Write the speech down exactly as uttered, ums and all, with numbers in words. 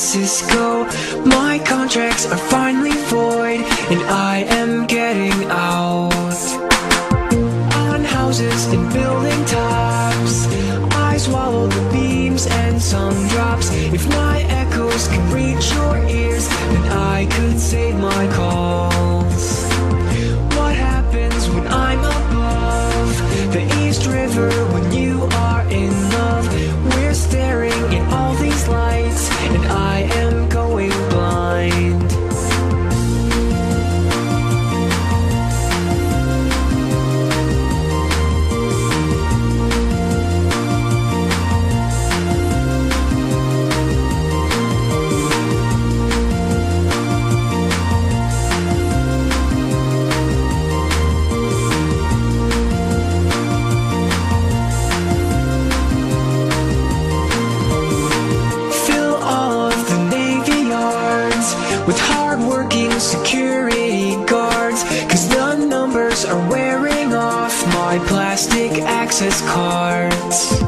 Francisco. My contracts are finally void, and I am getting out. On houses and building tops, I swallow the beams and some drops. If my echoes can reach your ears, then I could save my calls. What happens when I'm above the East River when you are in love? We're staring at all these lights, and I am going blind. With hard-working security guards, 'cause the numbers are wearing off my plastic access cards.